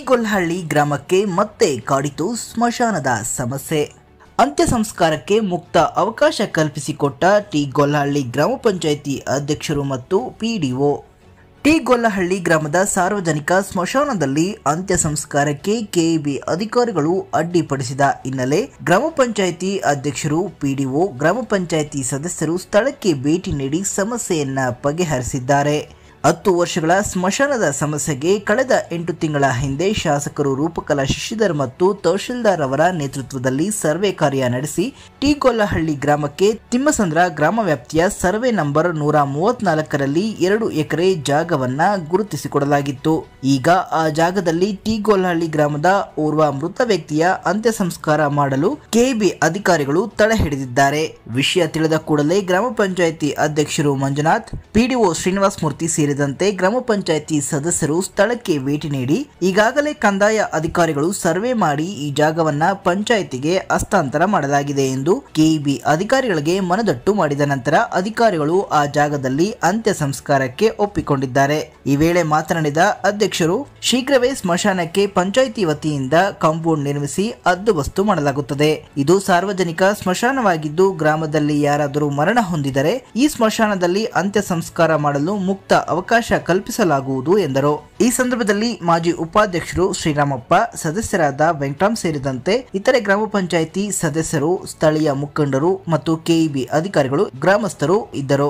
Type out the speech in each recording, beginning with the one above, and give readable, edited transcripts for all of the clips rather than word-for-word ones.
ಗೊಲ್ಲಹಳ್ಳಿ ಗ್ರಾಮಕ್ಕೆ ಮತ್ತೆ ಕಾಡಿತು ಸ್ಮಶಾನದ ಸಮಸ್ಯೆ. ಅಂತ್ಯ ಸಂಸ್ಕಾರಕ್ಕೆ ಮುಕ್ತ ಅವಕಾಶ ಕಲ್ಪಿಸಿಕೊಟ್ಟ ಗೊಲ್ಲಹಳ್ಳಿ ಗ್ರಾಮ ಪಂಚಾಯಿತಿ ಅಧ್ಯಕ್ಷರು ಮತ್ತು ಪಿಡಿಒ. ಗೊಲ್ಲಹಳ್ಳಿ ಗ್ರಾಮದ ಸಾರ್ವಜನಿಕ ಸ್ಮಶಾನದಲ್ಲಿ ಅಂತ್ಯ ಸಂಸ್ಕಾರಕ್ಕೆ ಕೆಇಬಿ ಅಧಿಕಾರಿಗಳು ಅಡ್ಡಿಪಡಿಸಿದ ಹಿನ್ನೆಲೆ ಗ್ರಾಮ ಪಂಚಾಯಿತಿ ಅಧ್ಯಕ್ಷರು, ಪಿಡಿಒ, ಗ್ರಾಮ ಪಂಚಾಯಿತಿ ಸದಸ್ಯರು ಸ್ಥಳಕ್ಕೆ ಭೇಟಿ ನೀಡಿ ಸಮಸ್ಯೆಯನ್ನ ಬಗೆಹರಿಸಿದ್ದಾರೆ. 10 ವರ್ಷಗಳ ಸ್ಮಶಾನದ ಸಮಸ್ಯೆಗೆ ಕಳೆದ 8 ತಿಂಗಳ ಹಿಂದೆ ಶಾಸಕರು ರೂಪಕಲಾ ಶಶಿಧರ್ ಮತ್ತು ತಹಶೀಲ್ದಾರ್ ಅವರ ನೇತೃತ್ವದಲ್ಲಿ ಸರ್ವೆ ಕಾರ್ಯ ನಡೆಸಿ ಗೊಲ್ಲಹಳ್ಳಿ ಗ್ರಾಮಕ್ಕೆ ತಿಮ್ಮಸಂದ್ರ ಗ್ರಾಮ ವ್ಯಾಪ್ತಿಯ ಸರ್ವೆ ನಂಬರ್ 134ರಲ್ಲಿ 2 ಎಕರೆ ಜಾಗವನ್ನ ಗುರುತಿಸಿಕೊಡಲಾಗಿತ್ತು. ಈಗ ಆ ಜಾಗದಲ್ಲಿ ಗೊಲ್ಲಹಳ್ಳಿ ಗ್ರಾಮದ ಓರ್ವ ಮೃತ ವ್ಯಕ್ತಿಯ ಅಂತ್ಯ ಸಂಸ್ಕಾರ ಮಾಡಲು ಕೆಇಬಿ ಅಧಿಕಾರಿಗಳು ತಡೆ ಹಿಡಿದಿದ್ದಾರೆ. ವಿಷಯ ತಿಳಿದ ಕೂಡಲೇ ಗ್ರಾಮ ಪಂಚಾಯಿತಿ ಅಧ್ಯಕ್ಷರು ಮಂಜುನಾಥ್, ಪಿಡಿಒ ಶ್ರೀನಿವಾಸ ಮೂರ್ತಿ ಸೇರಿದಂತೆ ಗ್ರಾಮ ಪಂಚಾಯಿತಿ ಸದಸ್ಯರು ಸ್ಥಳಕ್ಕೆ ಭೇಟಿ ನೀಡಿ ಈಗಾಗಲೇ ಕಂದಾಯ ಅಧಿಕಾರಿಗಳು ಸರ್ವೆ ಮಾಡಿ ಈ ಜಾಗವನ್ನ ಪಂಚಾಯಿತಿಗೆ ಹಸ್ತಾಂತರ ಮಾಡಲಾಗಿದೆ ಎಂದು ಕೆಇಬಿ ಅಧಿಕಾರಿಗಳಿಗೆ ಮನದಟ್ಟು ಮಾಡಿದ ನಂತರ ಅಧಿಕಾರಿಗಳು ಆ ಜಾಗದಲ್ಲಿ ಅಂತ್ಯ ಸಂಸ್ಕಾರಕ್ಕೆ ಒಪ್ಪಿಕೊಂಡಿದ್ದಾರೆ. ಈ ವೇಳೆ ಮಾತನಾಡಿದ ಅಧ್ಯಕ್ಷರು, ಶೀಘ್ರವೇ ಸ್ಮಶಾನಕ್ಕೆ ಪಂಚಾಯಿತಿ ವತಿಯಿಂದ ಕಾಂಪೌಂಡ್ ನಿರ್ಮಿಸಿ ಹದ್ದುಬಸ್ತು ಮಾಡಲಾಗುತ್ತದೆ. ಇದು ಸಾರ್ವಜನಿಕ ಸ್ಮಶಾನವಾಗಿದ್ದು ಗ್ರಾಮದಲ್ಲಿ ಯಾರಾದರೂ ಮರಣ ಹೊಂದಿದರೆ ಈ ಸ್ಮಶಾನದಲ್ಲಿ ಅಂತ್ಯ ಸಂಸ್ಕಾರ ಮಾಡಲು ಮುಕ್ತ ಅವಕಾಶ ಕಲ್ಪಿಸಲಾಗುವುದು ಎಂದರು. ಈ ಸಂದರ್ಭದಲ್ಲಿ ಮಾಜಿ ಉಪಾಧ್ಯಕ್ಷರು ಶ್ರೀರಾಮಪ್ಪ, ಸದಸ್ಯರಾದ ವೆಂಕಟರಾಮ್ ಸೇರಿದಂತೆ ಇತರೆ ಗ್ರಾಮ ಪಂಚಾಯಿತಿ ಸದಸ್ಯರು, ಸ್ಥಳೀಯ ಮುಖಂಡರು ಮತ್ತು ಕೆಇಬಿ ಅಧಿಕಾರಿಗಳು, ಗ್ರಾಮಸ್ಥರು ಇದ್ದರು.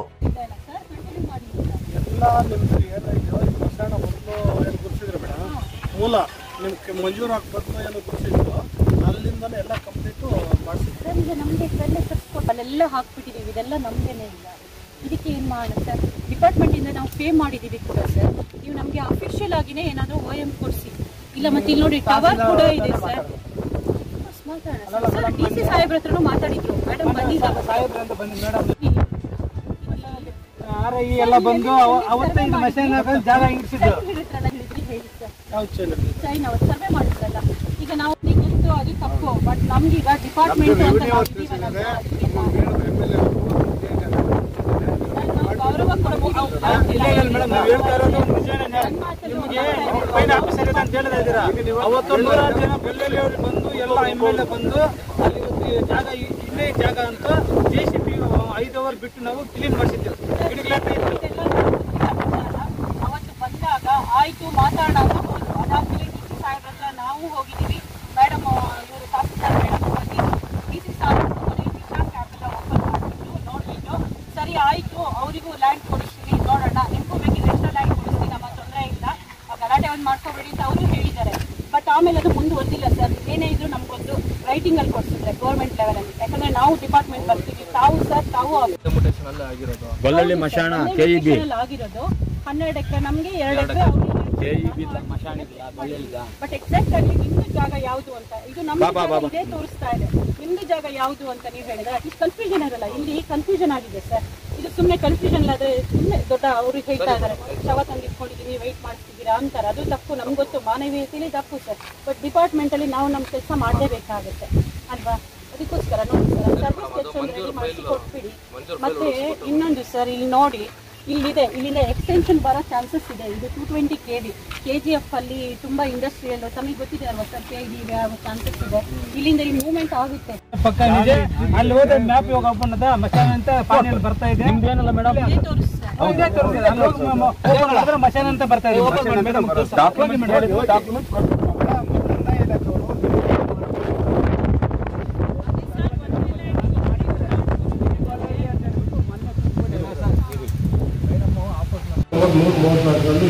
ಇದಕ್ಕೆ ಏನು ಮಾಡೋಣ ಸರ್, ಡಿಪಾರ್ಟ್ಮೆಂಟಿಂದ ನಾವು ಪೇ ಮಾಡಿದ್ದೀವಿ ಕೂಡ ಸರ್. ನೀವು ನಮಗೆ ಅಫಿಷಿಯಲ್ ಆಗಿನೇ ಏನಾದರೂ OM ಕೊಡಿಸಿ, ಇಲ್ಲ ಮತ್ತೆ ಇಲ್ಲಿ ನೋಡಿ ಟವರ್ ಕೂಡ ಇದೆ ಸರ್. ಮಾತಾಡೋಣ DC ಸಾಹೇಬ್ರ ಹತ್ರನೂ ಮಾತಾಡಿದ್ರು, ಮೇಡಮ್ ಬಂದಿದ್ದಾರೆ ಎಲ್ಲ ಬಂದು ಅವತ್ತು ಜಾಗ ಹಿಡಿಸಿದ್ರು ಹೇಳಿ ಸರ್. ಸರಿ, ನಾವು ಸರ್ವೆ ಮಾಡಿದ್ರಲ್ಲ, ಈಗ ನಾವು ಗೊತ್ತು ಅದು ತಪ್ಪು, ಬಟ್ ನಮ್ಗೀಗ ಡಿಪಾರ್ಟ್ಮೆಂಟ್ ಅಂತ ನಾವು ಗೌರವ ಕೊಡಬಹುದು. ಅವತ್ತು 100 ಜನ ಬೆಳ್ಳಿ ಅವರು ಬಂದು ಎಲ್ಲ MLA ಬಂದು ಅಲ್ಲಿ ಜಾಗ ಇಲ್ಲೇ ಜಾಗ ಅಂತ JCB 5 ಅವರ್ ಬಿಟ್ಟು ನಾವು ಕ್ಲೀನ್ ಮಾಡಿಸಿದ್ದೇವೆ. ಅವತ್ತು ಬಂದಾಗ ಆಯ್ತು ಮಾತಾಡೋಣ, ಅದಾದ್ಮೇಲೆ DC ಸಾಹೇಬ್ರ ಹತ್ರ ನಾವು ಹೋಗಿದ್ದೀವಿ. ಮೇಡಮ್ ಇವರು ತಹಸೀಲ್ದಾರ್ ಮೇಡಮ್ ಹೋಗಿ DC ಸಾಹೇಬ್ರ ಕ್ಯಾಬ್ ಎಲ್ಲ ಓಪನ್ ಮಾಡಿಬಿಟ್ಟು ನೋಡ್ಬಿಟ್ಟು ಸರಿ ಆಯ್ತು, ಅವರಿಗೂ ಲ್ಯಾಂಡ್ ಕೊಡಿಸ್ತೀವಿ, ನೋಡೋಣ, ನಿಮಗೂ ಬೇಕಿದ್ರೆ ಎಷ್ಟೋ ಲ್ಯಾಂಡ್ ಕೊಡಿಸ್ತೀವಿ, ನಮ್ಮ ತೊಂದರೆ ಇಲ್ಲ, ಗಲಾಟೆ ಒಂದು ಮಾಡ್ಕೋಬೇಡಿ ಅಂತ ಅವರು ಹೇಳಿದ್ದಾರೆ. ಬಟ್ ಆಮೇಲೆ ಅದು ಮುಂದುವರೆದಿಲ್ಲ ಸರ್. ಏನೇ ಇದ್ರು ನಮ್ಗೊಂದು ರೈಟಿಂಗ್ ಅಲ್ಲಿ ಕೊಡ್ತಿದ್ರೆ ಗೌರ್ಮೆಂಟ್ ಲೆವೆಲ್ ಅಲ್ಲಿ, ಯಾಕಂದ್ರೆ ನಾವು ಡಿಪಾರ್ಟ್ಮೆಂಟ್ ಬರ್ತೀವಿ. ತಾವು ಸರ್ ತಾವು ಗೊಲ್ಲಹಳ್ಳಿ ಮಶಾನ ಕೆಇಬಿ ಆಗಿರೋದು 12 ಎಕರೆ, ನಮ್ಗೆ 2 ಎಕರೆ ಬಟ್ ಎಕ್ಸಾಕ್ಟ್ ಆಗಿ ನಿಮ್ದು ಜಾಗ ಯಾವುದು ಅಂತ, ಇದು ನಮ್ದು ಇದೇ ತೋರಿಸ್ತಾ ಇದೆ. ನಿಮ್ದು ಜಾಗ ಯಾವುದು ಅಂತ ನೀವು ಹೇಳಿದ್ರೆ ಅಟ್ಲೀಸ್ಟ್ ಕನ್ಫ್ಯೂಷನ್ ಇರಲ್ಲ. ಇಲ್ಲಿ ಕನ್ಫ್ಯೂಷನ್ ಆಗಿದೆ ಸರ್. ಇದು ಸುಮ್ಮನೆ ಕನ್ಫ್ಯೂಷನ್ ಇಲ್ಲ, ಅದು ಸುಮ್ಮನೆ ದೊಡ್ಡ ಅವ್ರಿಗೆ ಹೇಳ್ತಾ ಇದ್ದಾರೆ, ಶವ ತಂದಿಟ್ಕೊಂಡಿದ್ದೀವಿ, ವೆಯ್ಟ್ ಮಾಡಿಸ್ತಿದ್ದೀರಾ ಅಂತಾರೆ. ಅದು ತಪ್ಪು, ನಮ್ಗೆ ಗೊತ್ತು, ಮಾನವೀಯತೆಯಲ್ಲಿ ತಪ್ಪು ಸರ್. ಬಟ್ ಡಿಪಾರ್ಟ್ಮೆಂಟಲ್ಲಿ ನಾವು ನಮ್ಮ ಕೆಲಸ ಮಾಡಲೇಬೇಕಾಗುತ್ತೆ ಅಲ್ವಾ? ಅದಕ್ಕೋಸ್ಕರ ನೋಡಿ ಸರ್, ಸರ್ವಿಸ್ ಕೆಲಸ ರೆಡಿ ಮಾಡಿಸಿ ಕೊಟ್ಬಿಡಿ. ಮತ್ತೆ ಇನ್ನೊಂದು ಸರ್, ಇಲ್ಲಿ ನೋಡಿ, ಇಲ್ಲಿಂದ ಎಕ್ಸ್ಟೆನ್ಷನ್ ಬರೋ ಚಾನ್ಸಸ್ ಇದೆ. ಇದು 220 kV KGF ಅಲ್ಲಿ ತುಂಬಾ ಇಂಡಸ್ಟ್ರಿಯಲ್, ತಮಗೆ ಗೊತ್ತಿದೆ ಅಲ್ವಾ ಸರ್, KV ಆಗೋ ಚಾನ್ಸಸ್ ಇದೆ. ಇಲ್ಲಿಂದ ಈ ಮೂವ್ಮೆಂಟ್ ಆಗುತ್ತೆ. ಪಕ್ಕ ಇದೆ, ಅಲ್ಲಿ ಹೋದ ಮ್ಯಾಪ್ ಯೋಗ ಅಪ್ಪನದ ಮಶಾನ ಅಂತ ಪಾಣಿಯಲ್ಲಿ ಬರ್ತಾ ಇದೆ. ನಿಮ್ದೇನಲ್ಲ ಮೇಡಮ್, ಇದೇ ತೋರಿಸ್ತಾರೆ, ಹೌದೇ ತೋರಿಸ್ತಾರೆ. ಅಲ್ಲಿ ಹೋಗಿ ಮಶಾನ ಅಂತ ಬರ್ತಾ ಇದೆ. ಡಾಕ್ಯುಮೆಂಟ್ ರಲ್ಲಿ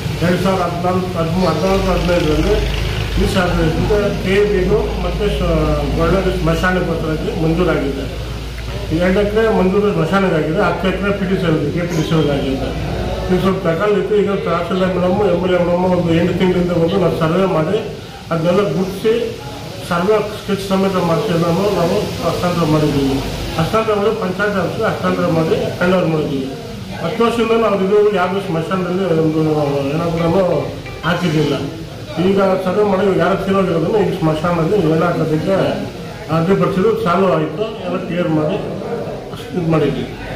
2014-15ರಲ್ಲಿ ಈ ಸಾರ್ವಜನಿಕ ಕೆಇಬಿಗೂ ಮತ್ತು ಗೊಲ್ಲಹಳ್ಳಿ ಸ್ಮಶಾನಕ್ಕೋಸ್ಕರಕ್ಕೆ ಮಂಜೂರಾಗಿದೆ. 2 ಎಕರೆ ಮಂಜೂರು ಸ್ಮಶಾನಕ್ಕಾಗಿದೆ, 10 ಎಕರೆ KPDCಗಾಗಿದೆ. ಇದು ಸ್ವಲ್ಪ ತಗೊಂಡಿತ್ತು. ಈಗ ತಹಸೀಲ್ದಾರ್ ಮೇಡಮ್, MLA ಮೇಡಮ್ ಒಂದು 8 ತಿಂಗಳಿಂದ ಬಂದು ನಾವು ಸರ್ವೆ ಮಾಡಿ ಅದನ್ನೆಲ್ಲ ಗುರುತಿಸಿ ಸರ್ವೆ ಸ್ಕೆಚ್ ಸಮೇತ ಮಾಡಿಸಿದ್ದನ್ನು ನಾವು ಹಸ್ತಾಂತರ ಮಾಡಿದ್ದೀವಿ. ಹಸ್ತಾಂತರ ಮಾಡಿ ಪಂಚಾಯತ್ ಆಫೀಸ್ಗೆ ಹಸ್ತಾಂತರ ಮಾಡಿ ಹ್ಯಾಂಡ್ ಓವರ್ ಮಾಡಿದ್ದೀವಿ. 10 ವರ್ಷದಿಂದ ನಾವು ಇದು ಯಾವುದೂ ಸ್ಮಶಾನದಲ್ಲಿ ಒಂದು ಏನಾದರೂ ಹಾಕಿದ್ದಿಲ್ಲ. ಈಗ ಸರ್ವೆ ಮಾಡಿ ಯಾರು ತಿರೋಗಿರೋದನ್ನು ಈಗ ಸ್ಮಶಾನದಲ್ಲಿ ಏನ ಹಾಕೋದಕ್ಕೆ ಅಡ್ಡಿಪಡಿಸಿದ್ರು ಚಾಲೂ ಆಯಿತು. ಎಲ್ಲ ಕ್ಲಿಯರ್ ಮಾಡಿ ಇದು ಮಾಡಿದ್ವಿ.